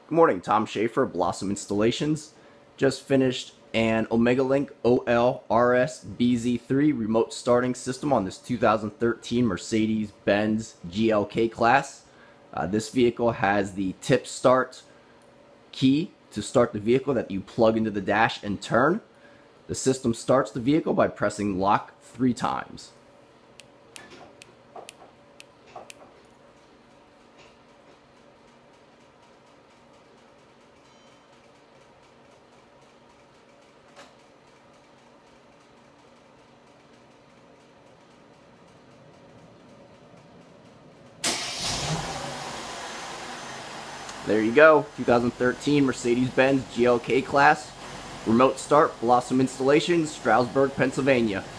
Good morning, Tom Schaefer, Blossom Installations. Just finished an Omega Link OL-RS BZ3 remote starting system on this 2013 Mercedes Benz GLK class. This vehicle has the tip start key to start the vehicle that you plug into the dash and turn. The system starts the vehicle by pressing lock 3 times. There you go, 2013 Mercedes Benz GLK class. Remote start, Blossom Installations, Stroudsburg, Pennsylvania.